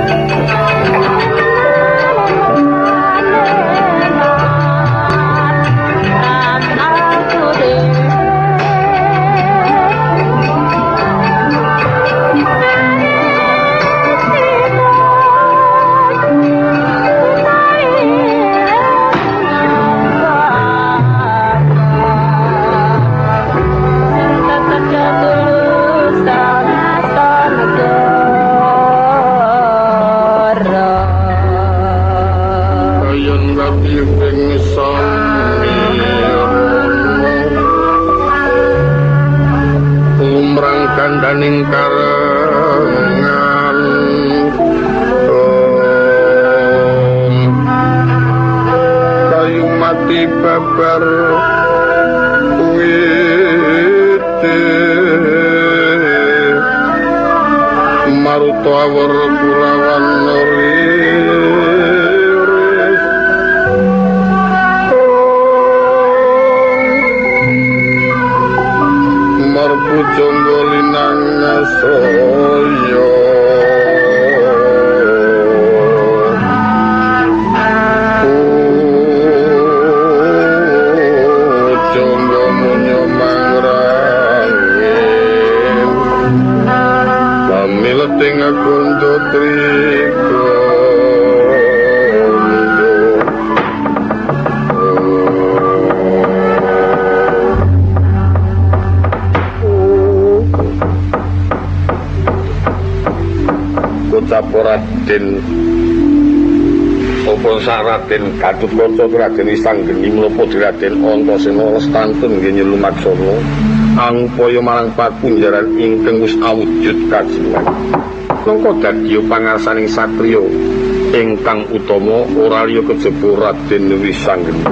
Kandaning karengan kayu mati babar wite maruto awur kurawan Jonggo linang soyo jonggo munyo mangrangin pamileting agondo trigo Raden opo Raden Gatotkaca Raden Wisanggeni menapa Raden Antasena lestantun nggih nylumaksana angupaya marang pakunjaran ingkang wis awujud kajilan mengko dadi pangarsaning satriya ingkang utama ora liya kejaba Raden Wisanggeni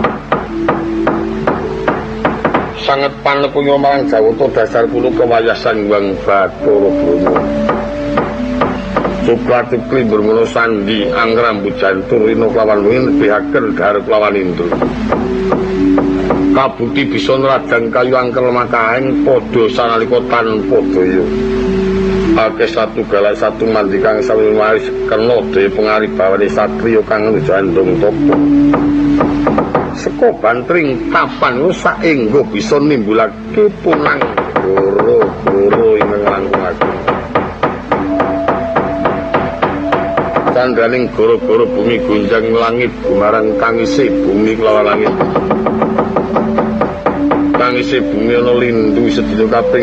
sanget panepunga marang Jawata dasar kula kewayasan Wang Bathara Brama Supratipli bermono sandi angrambu jantur rino kelawan wingin nebihaken darah kelawan indro kabuti bisa neradang kayu angker makaing podo sanalika tanpa daya akeh satu galak satu mandi kang sami maris kena daya pengaribawane satriya kang njandong topo seka bantring tapan saengga bisa nimbulake punang goro-goro ing langkung Sandaning goro-goro bumi gunjang langit gumarang tangise bumi kelawan langit tangise bumi ana lindu sedina kaping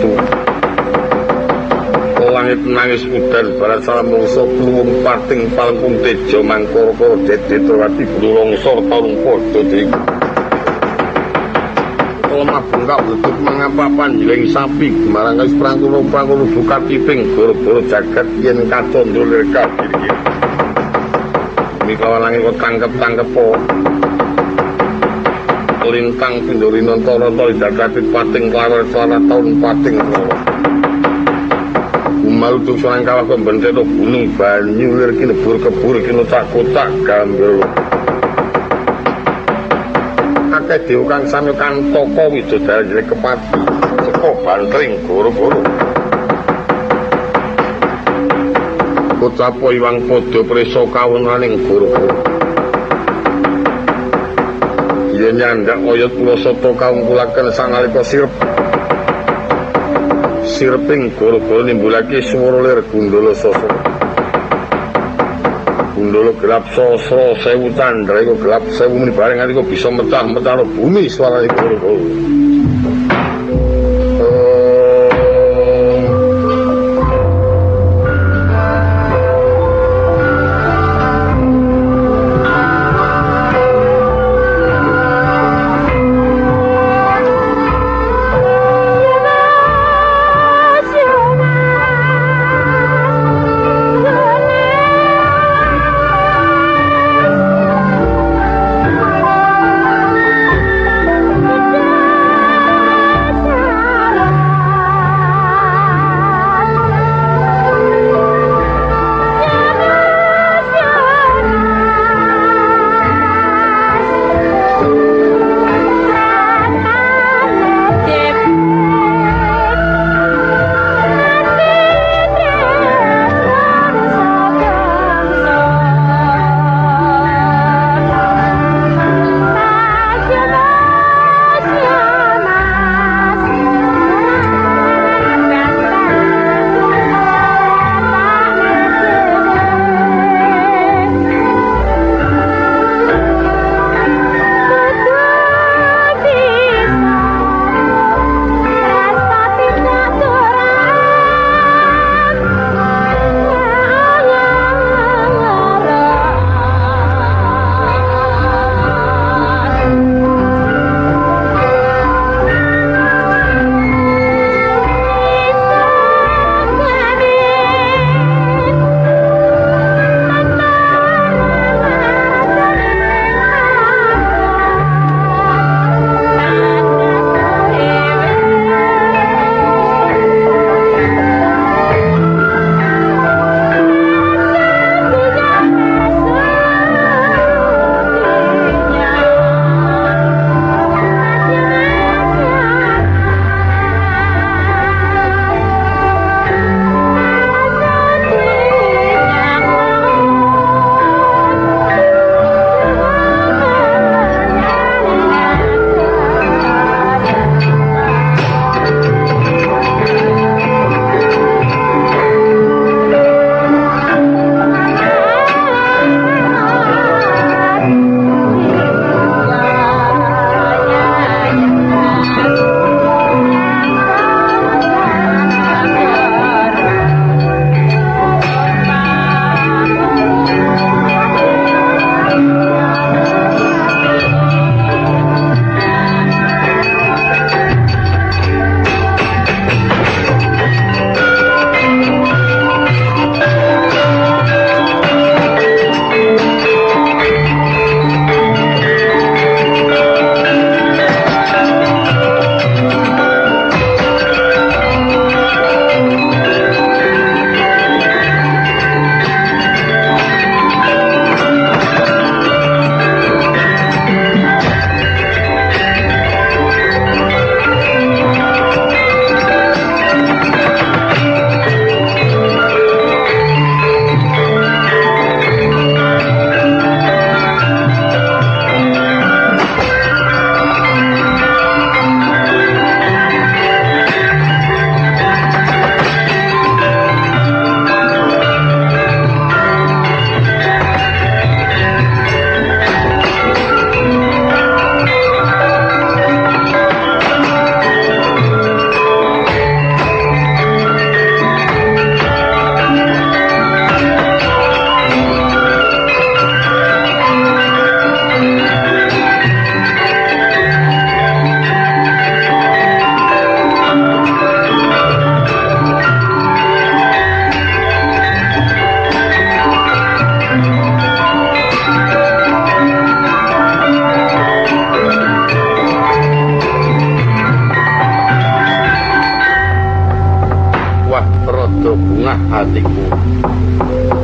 7 langit nangis udan barat salam mungsa kluwung pating palengkung teja mangkara-kara dedetrawati bulungsa taun padha dhewe lemah bungkak wedhus mangapa panjiling sapi gumarang kais prangkono-prangkono buka tiping goro-goro jagat yen kacandra lirka Mikawan langit kok tangkep-tangkep po lintang pindorino toro-toro didakatit pating kelawar-kelawar tahun pating umal untuk seorang kawah pembentero gunung banyu lir kini bur-kebur kini tak-kotak gambar akeh dewa kang sami kantaka widodari jelek kepati saka bantring goro-goro Kocapo iwang podo preso kawunaning guru-guru Iya nyandak oyot pulo soto kawungkulaken sangalika sirep Sireping guru-guru nimbulake swara lir gundala sasa Gundala gelap sasra sewu candra iku gelap sewu muni bareng iku bisa mecah-mecah bumi suarane guru-guru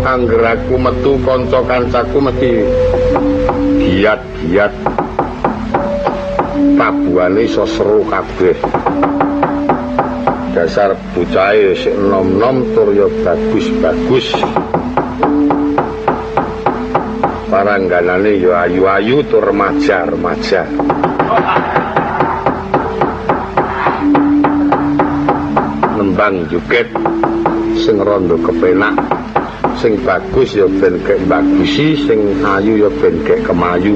angger aku metu kanca-kancaku mesti giat-giat tabuhane iso seru kabeh. Dasar bocahe sik nom-nom tur ya bagus-bagus. Parangganane ya ayu-ayu tur remaja-remaja. Nembang joget sing rada kepenak, sing bagus ya ben kek bagusi, sing ayu ya ben kek kemayu.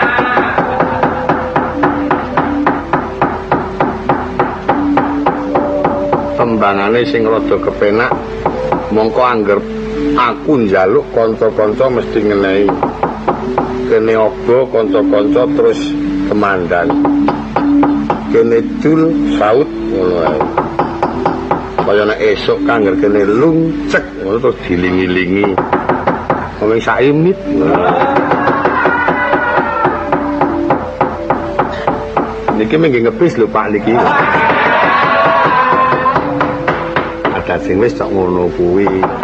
Tembangane sing rada kepenak, mongko angger aku njaluk kanca-kanca mesti ngenehi. Kene obo kanca-kanca terus kemandan. Kene dul saut ngono ae. Kaya nek esuk kangger kene lungcek ngono terus dilingi-lingi. Wong saimit. Niki mengke ngepis lho Pak niki. Ada sing wis kok ngono kuwi.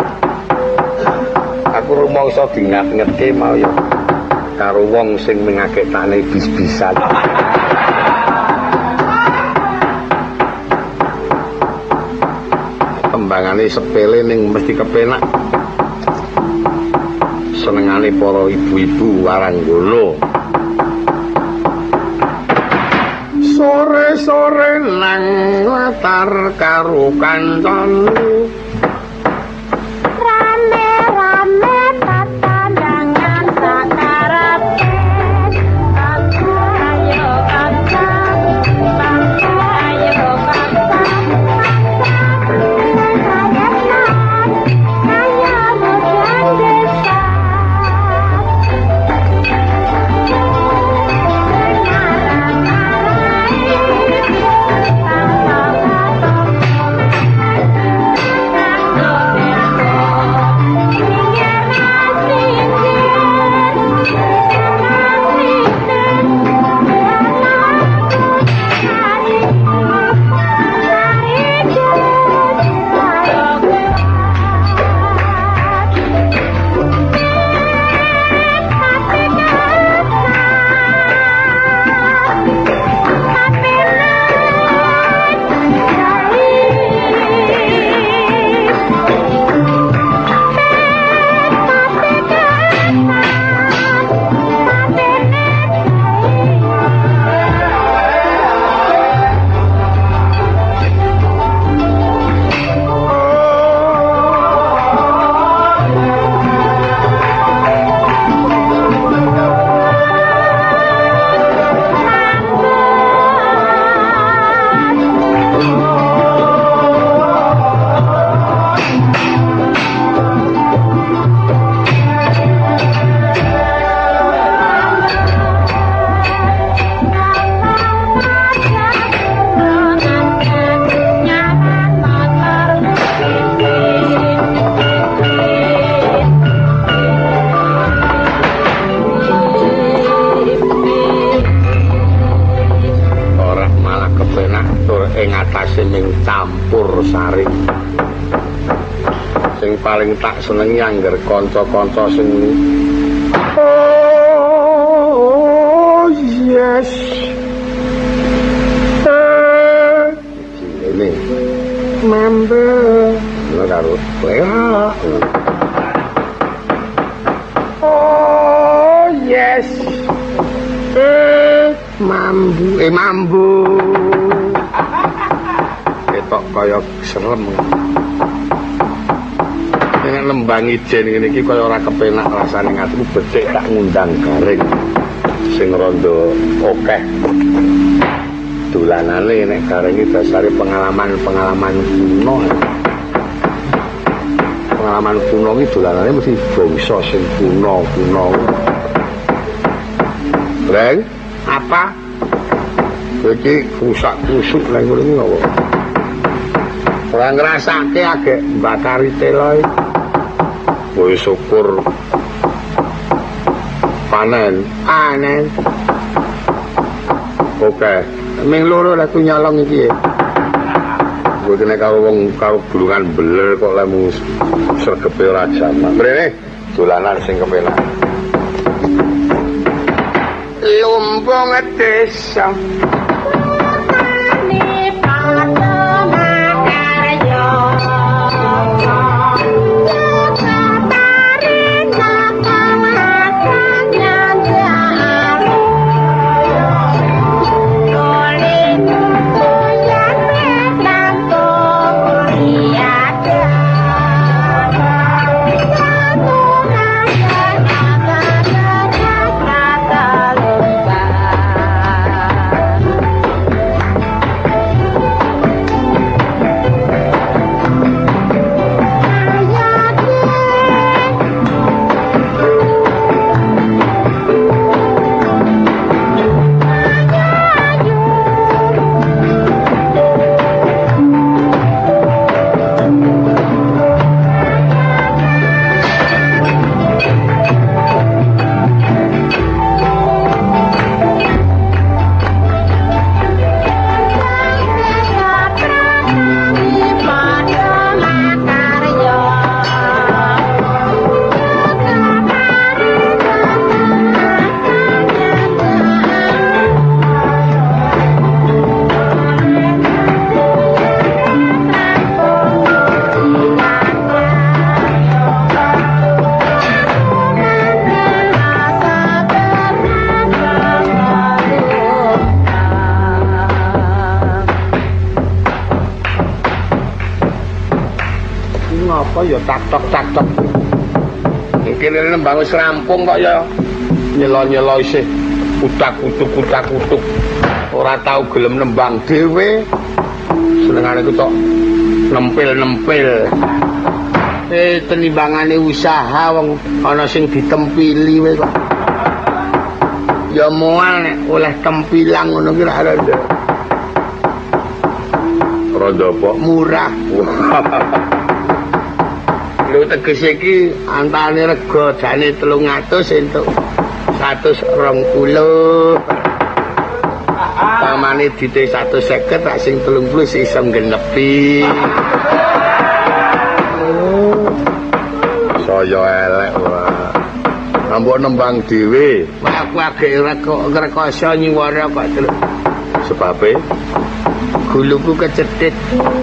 Aku rumangsa dingat-ngete mau ya karo wong sing mengaketane bis-bisan. Tembangane sepele ning mesti kepenak. Senengane para ibu-ibu Waranggana. Sore-sore nang latar karo kancane. Rame-rame tatandangan sak karepe. Ayo kancang, ayo kancang. Paling tak senengi angger kanca-kanca sing yes ini mambe lha karo yes mambu ketok kaya serem. Lembang ijen ngene iki kaya ora kepenak rasane ngatiku becik tak ngundang garing sing rondo akeh dolanane nek garing iki dasare pengalaman kuno. Pengalaman kuno iki dolanane mesti bangsa sing kuno. Reng, apa? Iki rusak-rusuk lha ngono iki ngopo? Ora ngrasake agek bakari telo iki. Wis syukur panen. Oke, ming loro lah ku nyolong iki. Kowe kene karo wong karo bulungan beler kok lemu sregepe ora jamak. Mrene dolanan sing kepenak. Lumbung desa ya tak-tok. Iki nembang wis rampung kok ya nyelo-nyelo isih utak-utuk. Ora tau gelem nembang dhewe. Senengane ku tok nempil-nempil. Tenimbangane usaha wong ana sing ditempili wae kok. Ya moal nek oleh tempilang ngono ki ra ada. Rada apa? Murah. Lho tegese iki antane rega jane 300 entuk 120. Pamane dite 150 tak sing 30 iso nggenepi. Saya elek wae. Ambok nembang dhewe. Aku agek rekoso nyiwara kok terus. Sebabe guluku kecethit.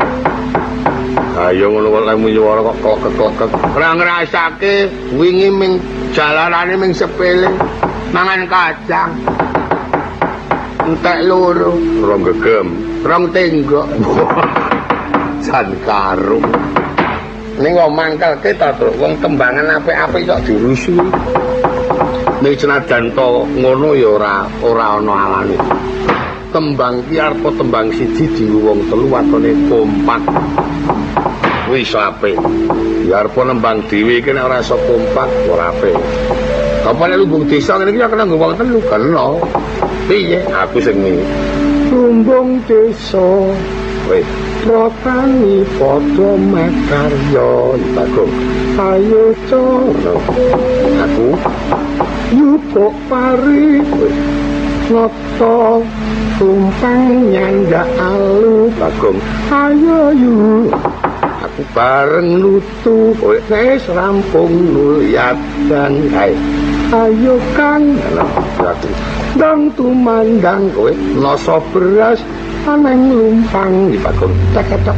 Ayo ngono kok lemu nyuwara kok klokek. Ora ngrasake wingi ming jalanane ming sepele mangan kacang. Entek loro, rong gegem, rong tenggok. Jan karung. Ning kok mangkelke ta, Truk. Wong tembangan apik-apik kok dirusui. Ning senajan to ngono ya ora ana alane. Tembang ki arepa tembang siji dienggo wong telu watone kompak. Wis apik. Ya arep nembang dhewe iki nek ora iso kompak ora apik. Apa nek lumbung desa ngene iki ya kena nggo wong telu kena. Piye? Aku sing ngene. Lumbung desa. Wis rotani padha makarya Bagong. Ayo cono. Aku yukok pari. Noto tumpang nyanda alu Bagong. Ayo yuk. Aku bareng nutu wis rampung nuliat dan ayo kang aku dang tumandang kowe nasa beras aneng lumpang di Bagong tek-tek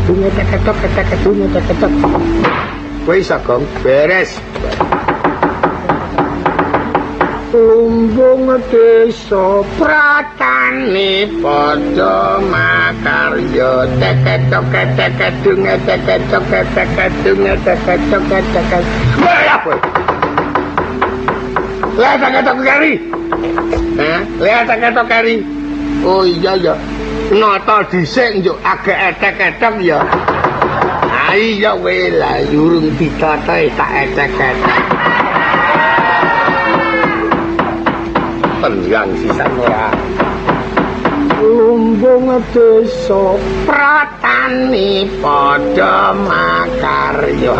wis Bagong beres lumbung desa pratane padha makarya tek-tek kari. Oh iya ya. Nata dhisik njuk agek etek-etek ya. Ha iya wae lah urung ditata tak etek-etek. Penjang sisan ora. Lumbung desa pratani padha makarya.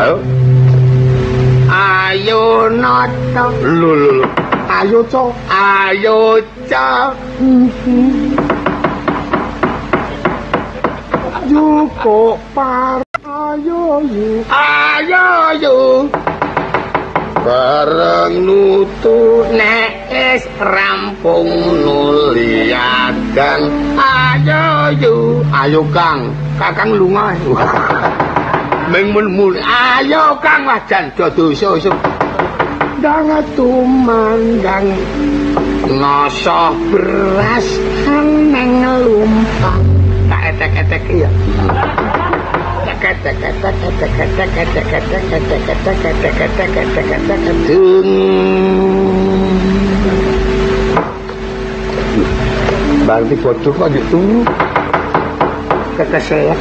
Ayo nata. Lho. Ayo co. yu kok par ayo yu bareng nutu nek is rampung nuliadan ayo Kang kakang lunga meng mun ayo Kang wajan do dosa dang tumandang ngosoh beras neng lumpang tak etek-etek ya Bang dipocok kok gitu kekeselan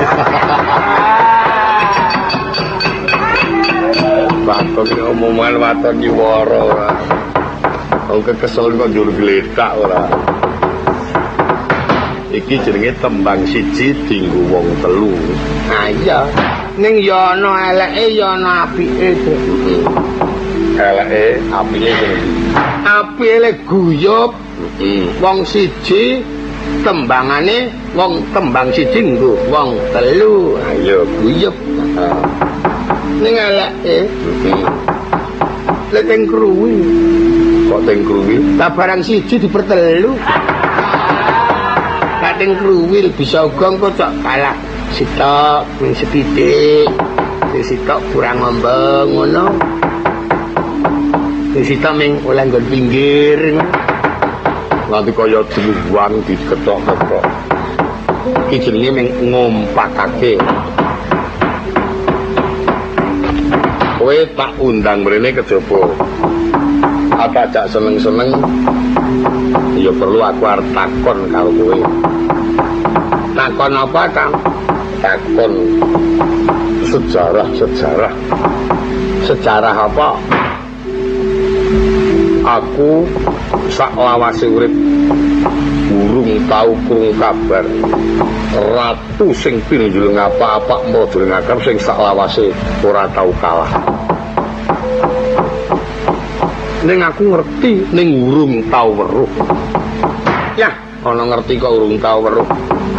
Batok ini omongan waton diwara ora kok kesel kok njur gledak ora iki jenenge tembang siji dinggo wong telu. Ah iya. Ning ya ana eleke ya ana apike. Eleke apike jenenge. Apike guyub. Wong siji tembangane wong tembang siji nggo wong telu. Ayo guyub. Ning eleke. Lek teng kruwi. Kok teng kruwi? Lah barang siji dipertelu. Kadang kruwil bisa uga kok kalah sitok mung setitik sitok kurang ngembang ngono sitok ming oleh nggon pinggir nanti kaya diluwang diketok-ketok iki jenenge ming ngompakake kowe tak undang mrene kejaba apa jak seneng-seneng ya perlu aku arep takon karo kowe. Takon apa, Kang? Takon sejarah. Sejarah apa? Aku sak lawase urip burung tau krungu kabar ratu sing pinjul ngapa-apa modul ngakap sing sak lawase ora tau kalah. Ning aku ngerti ning urung tau weruh. Yah, ana ngerti kok urung tau weruh.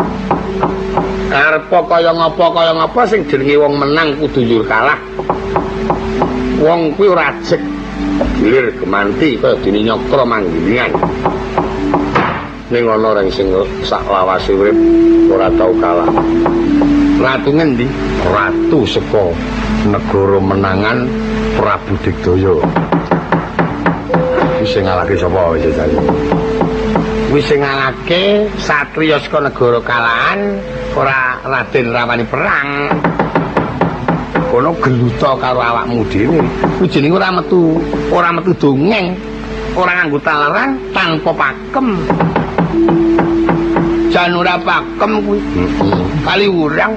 Arep kaya ngapa sing jenenge wong menang kudu njur kalah. Wong kuwi ora jek gilir gemanti kaya dene nyokro manggilingan. Ning ana reng sing sak lawase urip ora tau kalah. Ratu ngendi? Ratu saka negara menangan Prabu Digdaya. Wis ngalahke sapa wis jane? Wis ngalahke satriya saka negara kalahan ora Raden Rawani perang. Kono geluta karo awakmu dhewe. Kuwi jenenge ora metu dongeng. Ora nganggo talerang tanpa pakem. Jan ora pakem kuwi. Kali urang.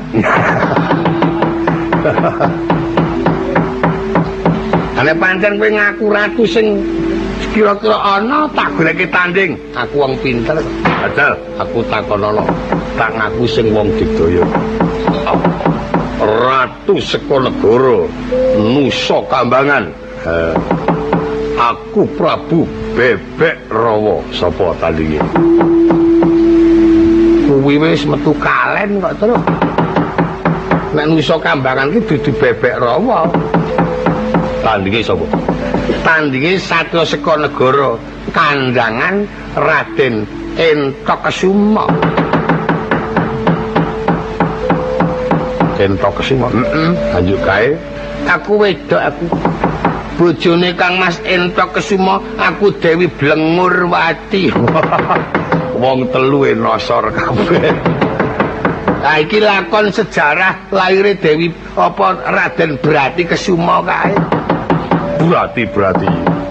Ane pancen kowe ngaku ratu sing kira-kira ana tak goleke tanding. Aku wong pinter. Padahal aku takonono. Tak ngaku sing wong Digdaya. Ratu saka negara Nusa Kambangan. Aku Prabu Bebek Rawa. Sapa tandinge? Kuwi wis metu kalen kok terus. Nek Nusa Kambangan ki dudu Bebek Rawa. Tandinge sapa? Tandinge satya saka negara Kandangan Raden Entakesuma. Entakesuma. Lanjut kae. Aku wedok aku. Bojone Kang Mas Entakesuma aku Dewi Blengurwati. Wong telu nosor kabeh. Lah iki lakon sejarah laire Dewi apa Raden Brati Kesuma kae. Brati.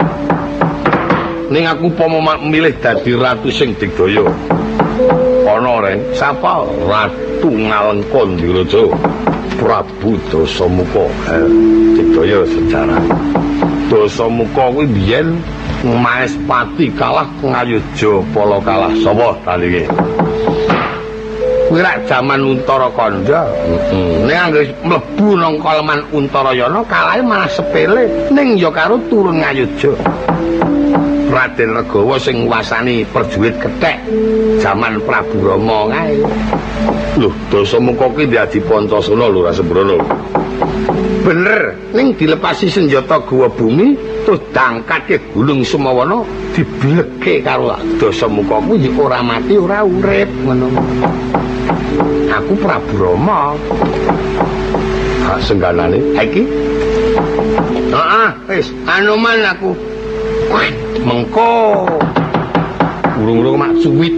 Ning aku umpama milih dadi ratu sing Digdaya. Ana reng, sapa? Ratu Ngalengka Ndiraja. Prabu Dasamuka. Digdaya sejarah. Dasamuka kuwi biyen Maespati kalah Ngayodya Pala kalah. Sapa tandinge? Kuwi rak jaman Untarakanda. Ning anggere mlebu nang Kaleman Untarayana kalahe malah sepele ning ya karo turun Ngayodya. Raden Regawa sing nguasani prajurit kethek jaman Prabu Rama kae. Lho, Dasamuka ki dadi Pancasona lho Ra Sembrono. Bener, ning dilepasi senjata Gawa Bumi terus dangkatke Gunung Sumawana dibleke karo Dasamuka kuwi ora mati ora urip ngono. Aku Prabu Rama. Hak sengganane iki. Heeh, wis anu man aku. Mengko urung-urung mak suwit.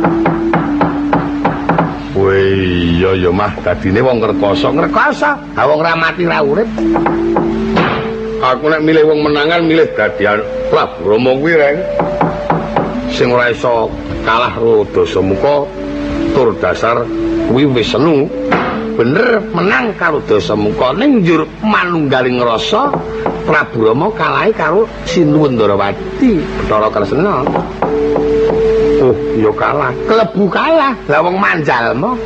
Woi, ya mah dadine wong ngrekoso. Ha wong ra mati ra urip. Aku nek milih wong menangan milih dadian Prabu Rama kuwi reng. Sing ora iso kalah karo Dasamuka tur dasar kuwi wis senu. Bener menang karo Dasamuka ning njur manunggaling rasa Prabu Rama kalahi karo Sinuwundarawati Bathara Kresna. Oh, ya kalah. Klebu kalah. Lah wong manjalma.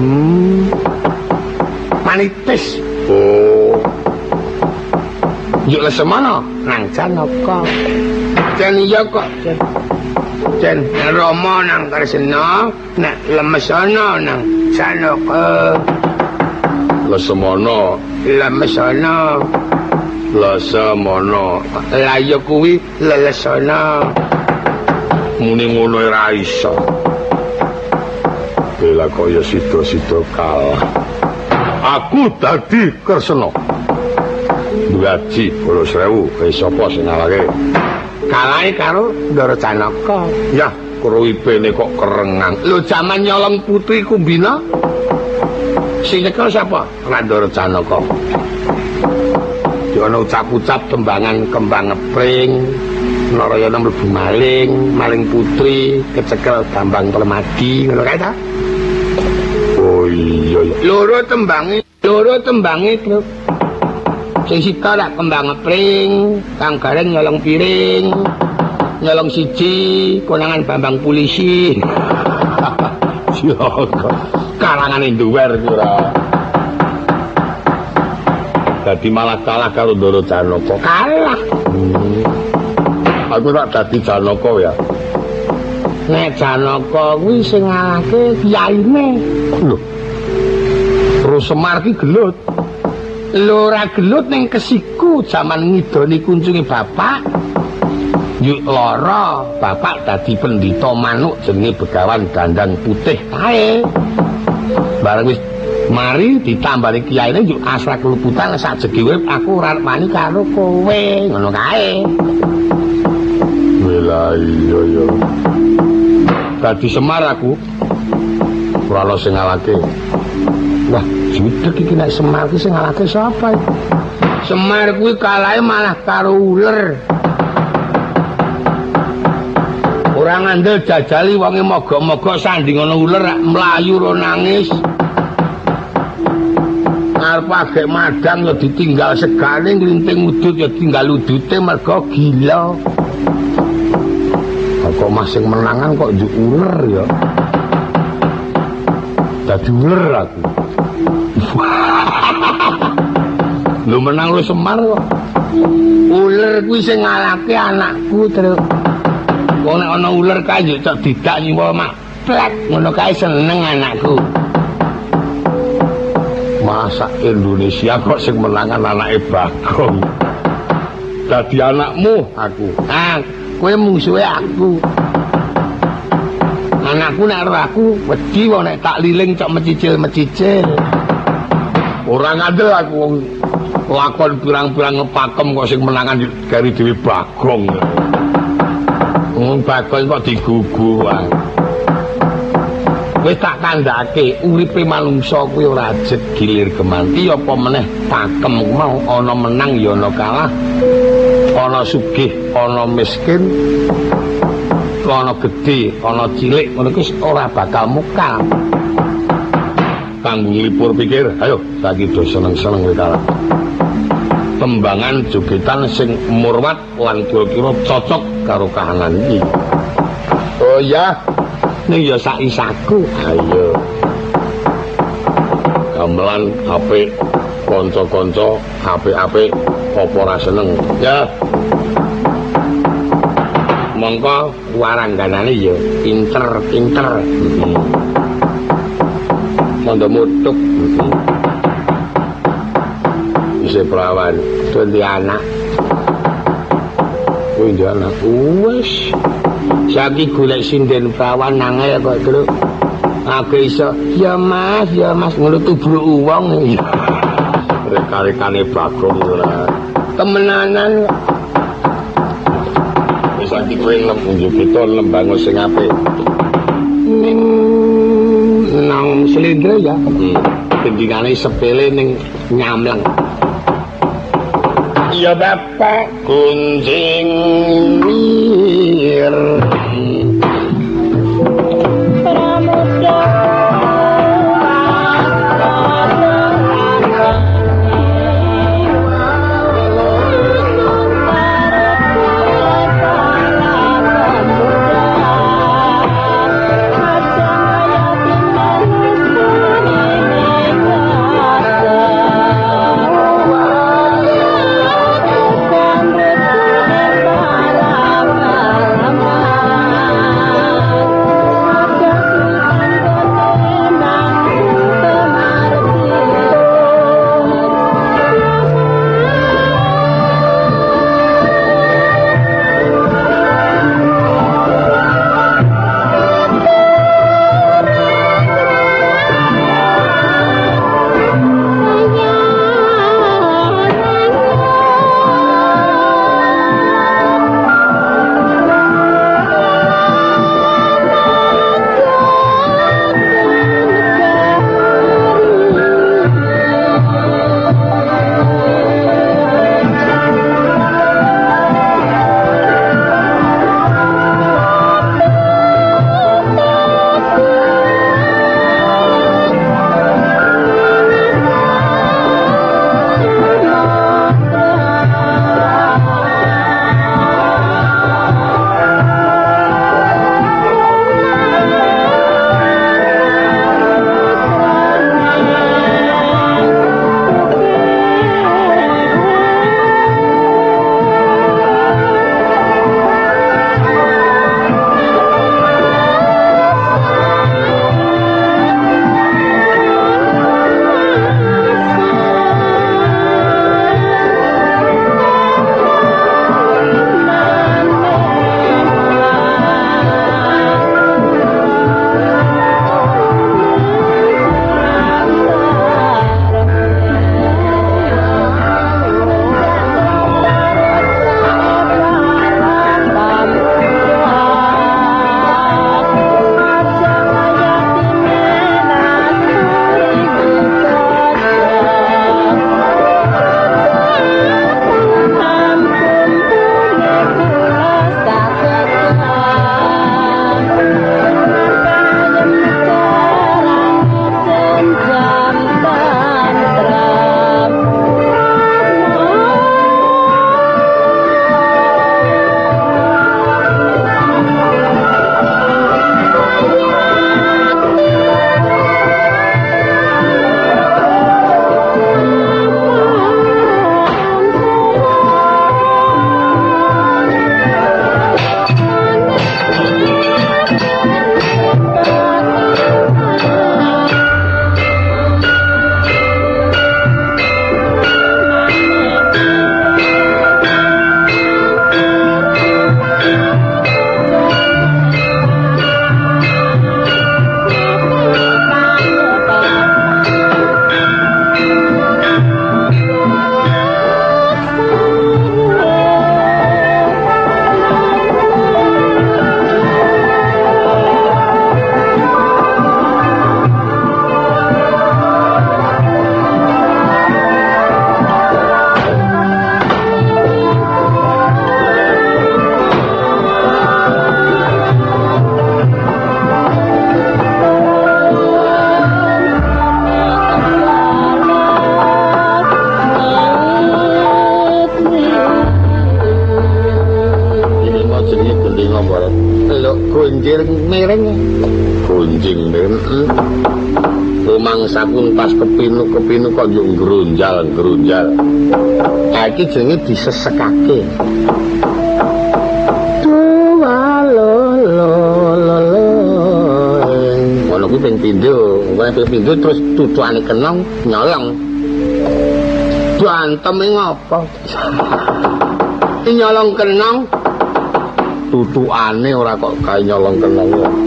Manitis. Oh. Yuk Lesmana nang Janaka. Jan iya kok. Jan Rama nang Kresna, nek Lemesana nang Janaka. Lesmana, Lemesana. Lesmana. Lah ya kuwi Lesana. Muni ngono ora iso. Bela kaya sida-sida kalah. Aku dadi Kresna. Duaji Bala Srewu, sapa sing ngalahke? Kalahe karo Ndara Janaka. Yah, kruyipene kok kerengang. Lho jaman nyolong putri Kumbina. Sing nyekel sapa? Ndara Janaka. Ana ucap-ucap tembangan kembang ngepring, Narayana mlebu maling putri, kecekel Bambang Permadi, ngono kae ta? Oh iya. Loro tembange, Truk. Sing sita lak kembang ngepring, kang gareng nyolong piring, nyolong siji, konangan Bambang polisi. Siapa? Karangane duwer iki ora. Dadi malah kalah karo Ndara Janaka. Kalah. Aku tak dadi Janaka ya. Nek Janaka kuwi sing ngalahke kiyaine. Lho. Terus Semar ki gelut. Lho ora gelut ning kesiku jaman ngidoni kuncunge bapak. Yuk lara, bapak dadi pendhita manuk jenenge Begawan Dandang Putih kae. Bareng wis mari ditambani kiyaine njuk asrak keluputan sajege urip aku ora wani karo kowe ngono kae. Wela iya. Dadi Semar aku ora ono sing ngalahke. Wah, judeg iki nek Semar ki sing ngalahke sapa iki? Semar kuwi kalahe malah karo uler. Ora ngandel jajali wonge moga-moga sanding ana uler mlayu ro nangis. Arep agek madang ya ditinggal segane nglinting udut ya tinggal udute mergo gila. Kok masing menangan kok njuk uler ya. Dadi uler aku. Lu menang lu Semar kok. Uler kuwi sing ngalahke anakku, Truk. Wong nek ana uler kae yo cok didak nyiwa mak plek ngono kae seneng anakku. Masa Indonesia kok sing menangan anake Bagong. Dadi anakmu aku. Ah, kowe musuhe aku. Anakku nek karo aku wedi wae nek tak liling cok mecicil-mecicil. Ora ngandel aku wong lakon pirang-pirang ngepakem kok sing menangan gari dhewe Bagong. Wong Bagong kok digugu wae. Wis tak kandhake uripe manungsa kuwi ora ajeg gilir gemanti apa meneh pakem mau ana menang ya ana kalah, ana sugih ana miskin, ana gedhe ana cilik ngono kuwi ora bakal mukal. Kanggo nglipur pikir, ayo saiki do seneng-seneng kowe kalah. Tembangan jogetan sing murwat lan kira-kira cocok karo kahanan iki. Oh ya. Ning ya sak isaku. Ayo. Gamelan apik, kanca-kanca apik-apik apa ora seneng. Ya. mongko warangganane ya pinter-pinter. Mondo mutuk. Isih perawan, duwe anak. Kuwi ndek anak. Wis. Saiki golek sinden perawan nangel kok, Truk. Aku iso, ya Mas, ngono tubruk wong. Rek-rekane Bagong ora. Temenanan. Wis iki kowe kita lembangun sing apik. Ning nang Slendra ya. Gendingane sepele ning Nyamleng. Ya Bapak kunjing mir. Sampun pas kepinu kok yo grunjal. Iki jenenge disesekake. Tuwa ping pindho. Ping pindho terus tutuane kenong nyolong. Banteme ngopo? Nyolong kenong. Tutukane ora kok kae nyolong kenong.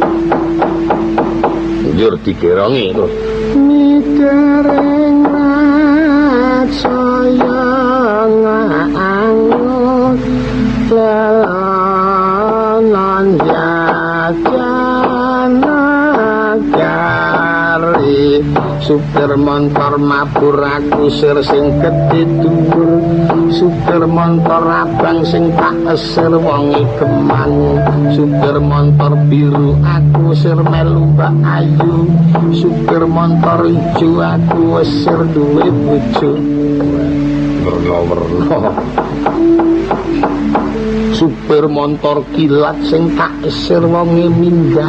Njur digerongi terus. Mikereng saya ngangut lelanan jajanagari supir montor mabur aku sir sing gedhe dhuwur supir montor abang sing tak esir wonge kemang supir montor biru aku sir melu Mbak Ayu supir montor ijo aku esir duwe bojo werna-werna supir montor kilat sing tak esir wonge minggat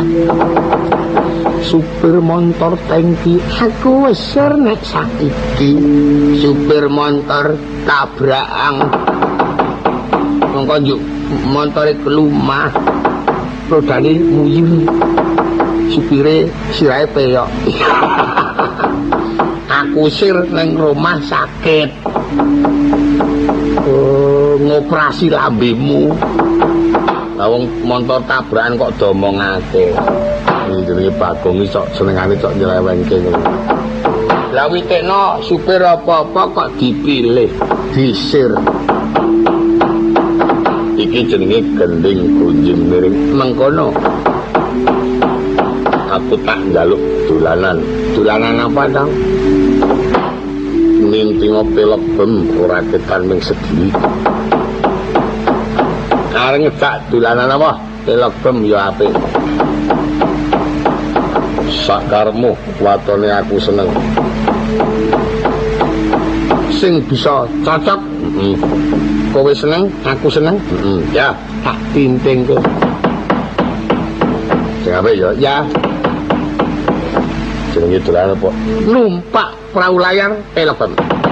supir montor tangki aku esir nek saiki supir montor tabrakan mongko njuk montore kelumah rodane muyur supire sirahe peyok aku sir nang rumah sakit ngoperasi lambemu wong montor tabrakan kok domongake jenenge Bagong iki sok senengane sok nyelewengke ngono lah witekno supir apa-apa kok dipilih disir iki jenenge gending kunjing miring mengkono aku tak njaluk dolanan apa dong mimpi ngopi lebem ora ketan ming sedhi areng ngejak dolanan apa lebem ya apik sakarmu watone aku seneng sing bisa cocok kowe seneng aku seneng ya tak tinting kowe sing ape ya jenenge dolan apa numpak perahu layar telepon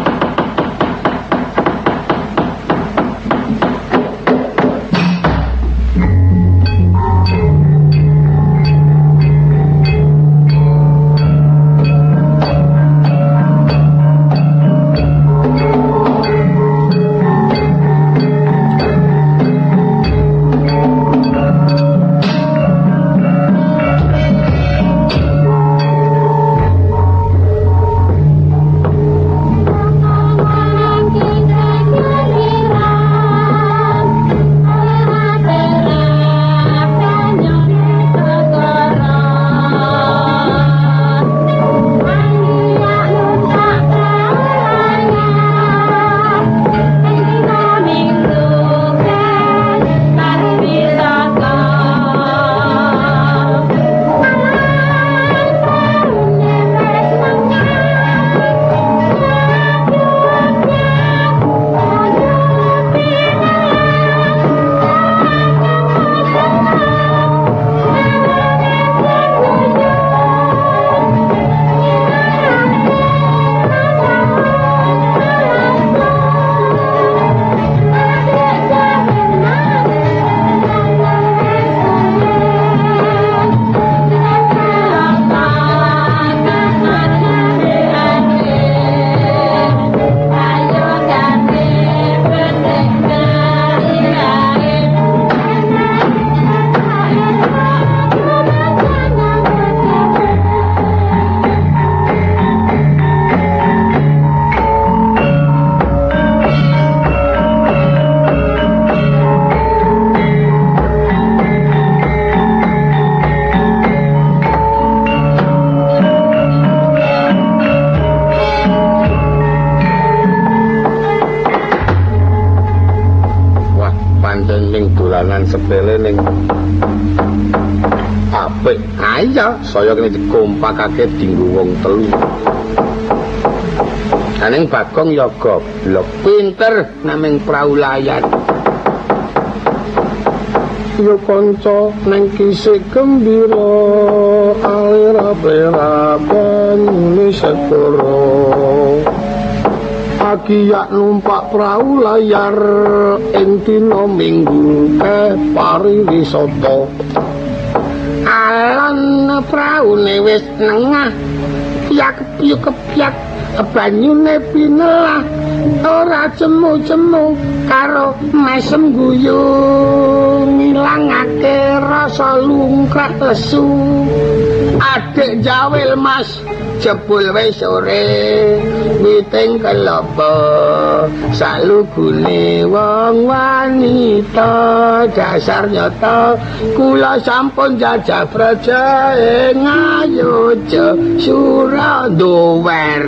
sepele ning apik ayo saya kene dikompakake dinggo wong telu aning Bagong ya goblok pinter naming perahu layar yo kanca nang kisih gembira alira-alira banyune segoro Akiyak numpak perahu layar ing dina Minggu pariwisata Alon praune wis nengah piyak-piyak banyune pinelah ora cemu-cemu karo mesem guyu ngilangake rasa lungkrah lesu adik jawil mas jebul wis sore witing kelopo salugune wong wanita dasar nyata kula sampun jajah praja ing Ayodya Suradower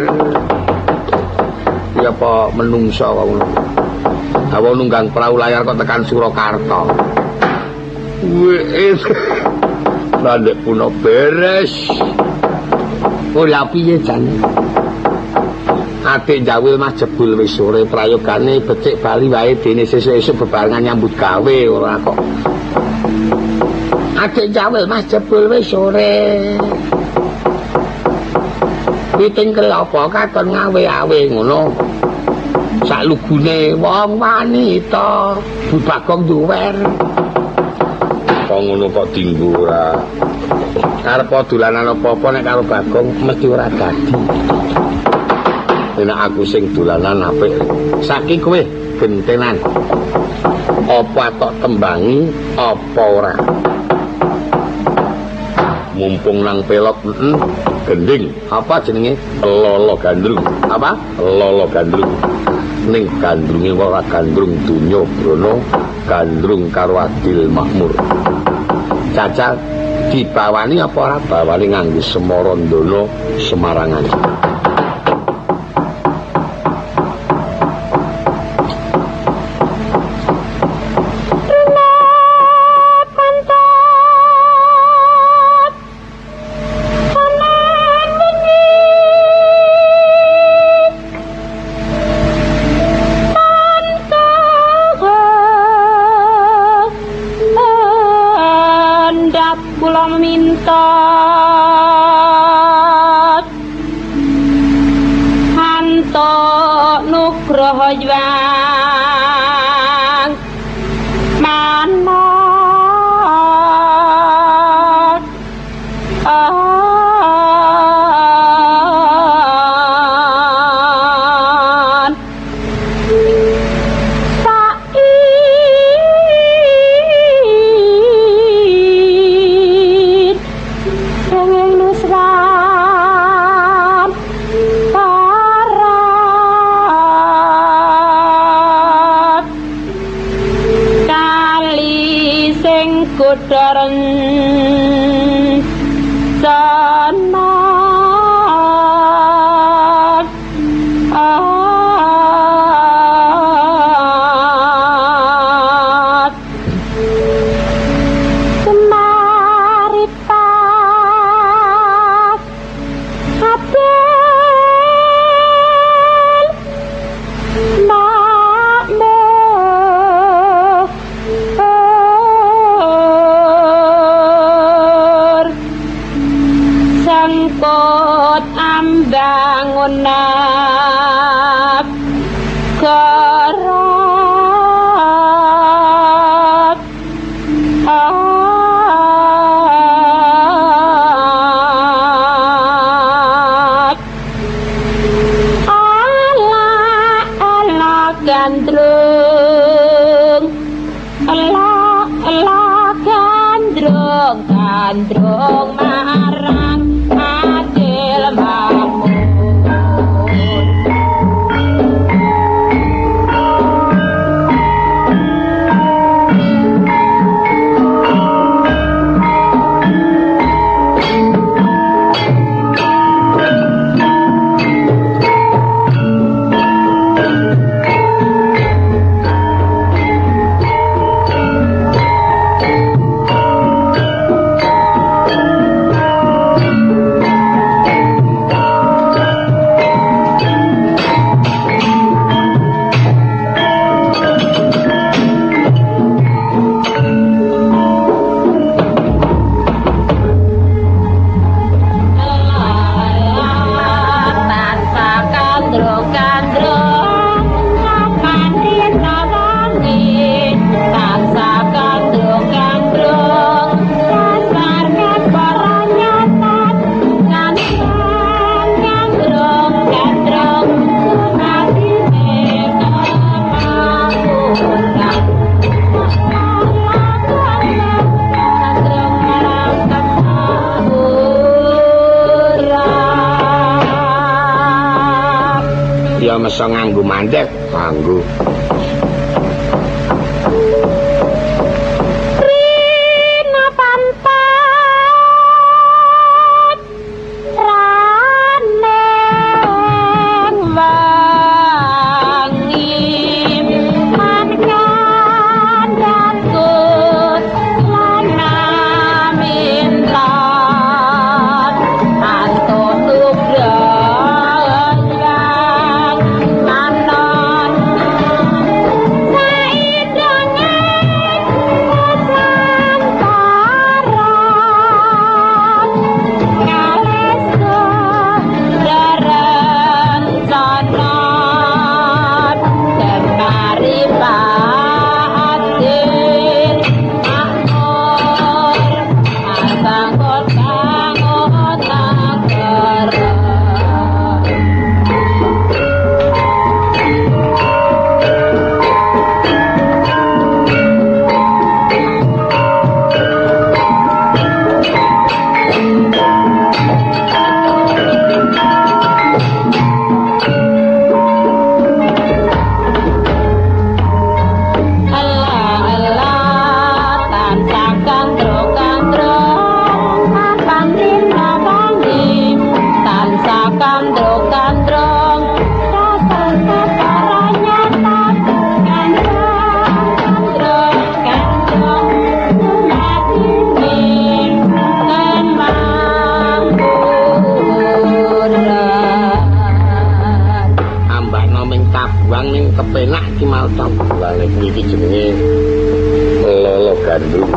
ya apa menungso wae awa nunggang prau layar kok tekan Surakarta wis landek puno beres ora piye jan adik jawil mas jebul wis sore prayogane becik bali wae dene sesuk-esuk bebarengan nyambut gawe ora kok adik jawil mas jebul wis sore witing kelopo katon ngawe-awe ngono salugune wong wanita Bu Bagong duwer kok ngono kok dinggo ora arep dolanan apa-apa nek karo Bagong mesti ora dadi nek aku sing dolanan apik saiki kowe gentenan apa tok tembangi apa ora mumpung nang pelok gending apa jenenge lolo gandrung apa lolo gandrung ning gandrunge ora gandrung donya brono gandrung karo adil makmur cacat dibawani apa ora bawani nganggo Semarandana Semarangan meso nganggo mandek, nganggo. Kepenak ki mau tambulan iki jenenge lolo gandum.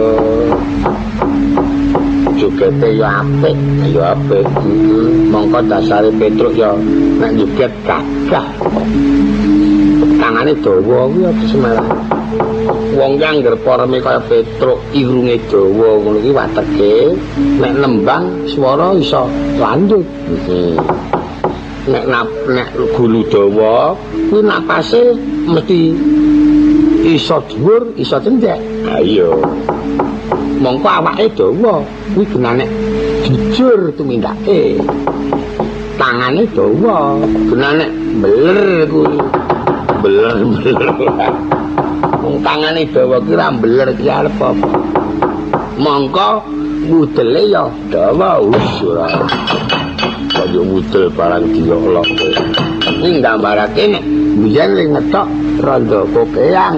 Jogete ya apik, Mongko dasare Petruk ya nek joget gagah. Tangane dawa kuwi apa semarang. Wong kang ngger pareme kaya Petruk, irunge dawa ngono iki wateke nek nembang swara iso landhut. Nek gulu dawa kuwi napase mesti iso dhuwur, iso cendhek. Ha iya. Mongko awake dawa kuwi genane jujur tumindake. Tangane dawa, genane beler kuwi. Beler. Wong tangane dawa ki ra beler ki arep apa. Mongko mudele ya dawa ora. Kaya mudel barang diolok. Ning gambarake nek biyen ning ngetok rada kokeang.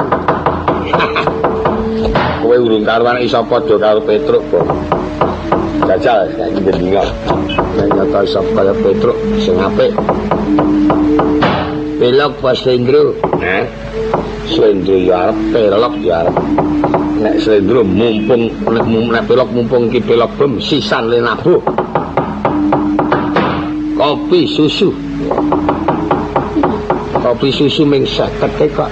Kowe urung karuan iso padha karo Petruk kok. Jajal saiki ndinga. Nek nyata iso kaya Petruk sing apik. Pelok pas Slendro, Slendro ya arep, pelok ya arep. Nek Slendro mumpung nek pelok mumpung iki pelok bem sisan le nabuh. Kopi susu ming 50 kok.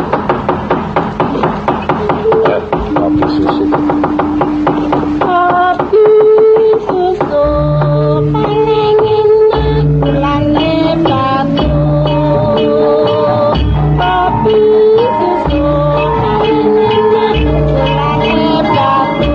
Kopi susu paling enak gulane batu. Kopi susu paling enak gulane batu.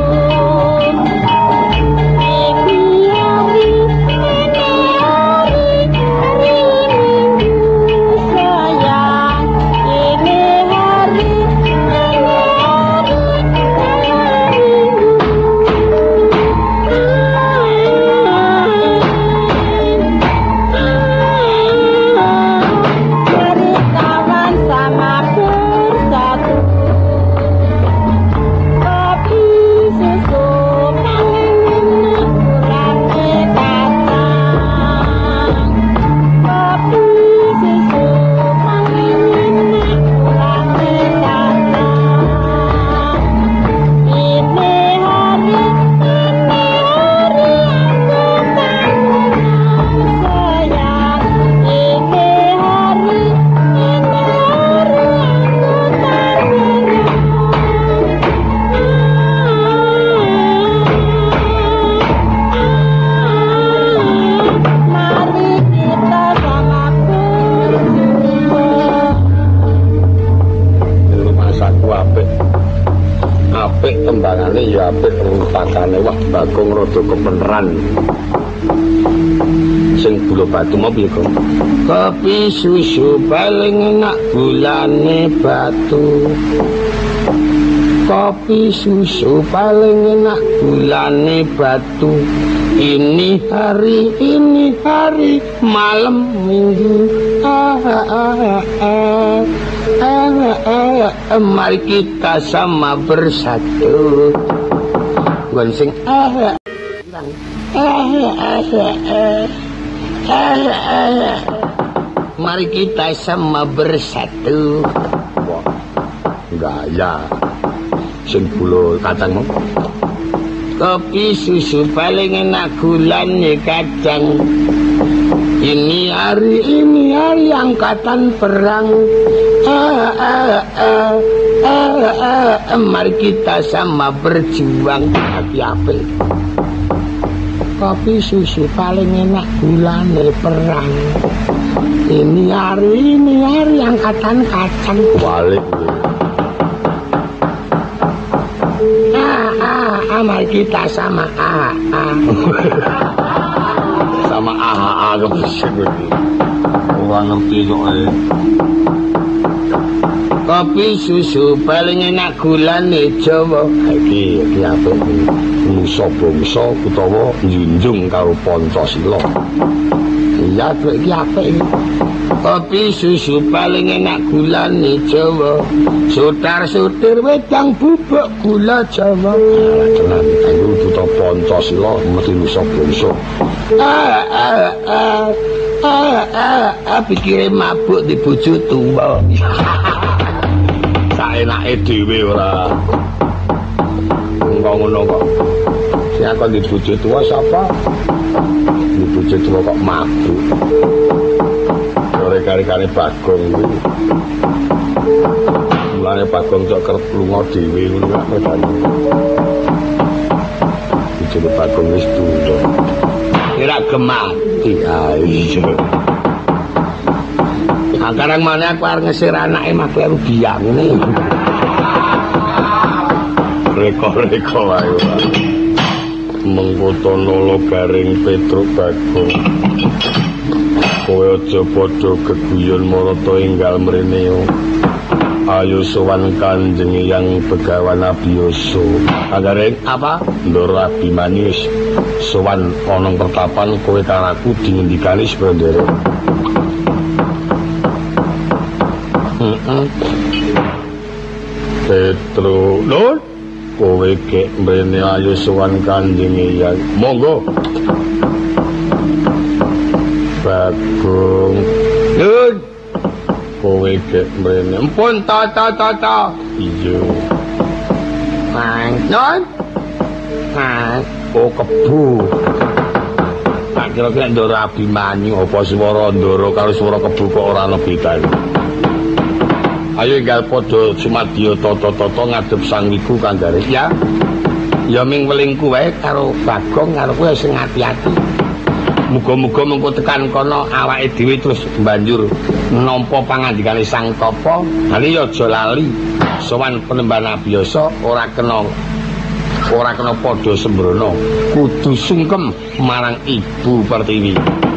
tembangane ya apik rumpakane wah Bagong rada kepeneran. sing gula batu mau piye kok? Kopi susu paling enak gulane batu. Kopi susu paling enak gulane batu. Ini hari malam minggu. Mari kita sama bersatu. Gonsing mari kita sama bersatu. Gaya sing gula kacang. Kopi susu paling enak gulanya kacang. Ini hari angkatan perang. Mari kita sama berjuang. Api-api. Kopi susu paling enak gulanya perang. Ini hari angkatan kacang. Balik. Mari kita sama sama kepisik iki. Ora ngerti kok. Kopi susu paling enak gulane Jawa. Iki apik iki. Musa-bangsa utawa njunjung karo Pancasila. Iya iki apik iki. Kopi susu paling enak gulane Jawa. Sutar-sutir wedang bubuk gula Jawa. Tenan aku buta Pancasila mesti iso bangsa. Pikire mabuk di bojo tuwa. Saenake dhewe ora. Ngono kok. Sing aku di bojo tuwa sapa? Di bojo tuwa kok mabuk. Kari-kari Bagong kuwi. Mulane Bagong cok kerep lunga dhewe ngono kok pedane. Iki Bagong wis tuwa. Kira gemati ayo. Sekarang mana aku arep ngesir anake mak karo biang ngene. Reko-reko ayo. Mengkotono garing Petruk Bagong. Kowe aja padha geguyon marata enggal mrene. Ayo sowan Kanjeng Yang Begawan Abiyasa. Agare apa? Ndoro Abimanyu sowan ana pertapan kowe karaku dingendikani sependere. Petro, lho, kowe kek mrene ayo sowan Kanjeng Yang. Monggo. Bagong. Nun. Kowe kek mrene. Ampun ta. Iya. Mang, nun. Oh kebu. Tak kira-kira Ndoro Abimanyu apa swara Ndoro karo swara kebu kok ora ana bedane. Ayo enggal padha sumadya tata-tata ngadhep sang iku Kanggare. Ya. Ya ming welingku wae karo Bagong karo kowe sing ati-ati. Muga-muga mengko tekan kono awake dhewe terus banjur nampa pangandikane Sang Tapa. Hale ya aja lali sowan Penembahan Abiyasa ora kena padha sembrono. Kudu sungkem marang Ibu Pertiwi.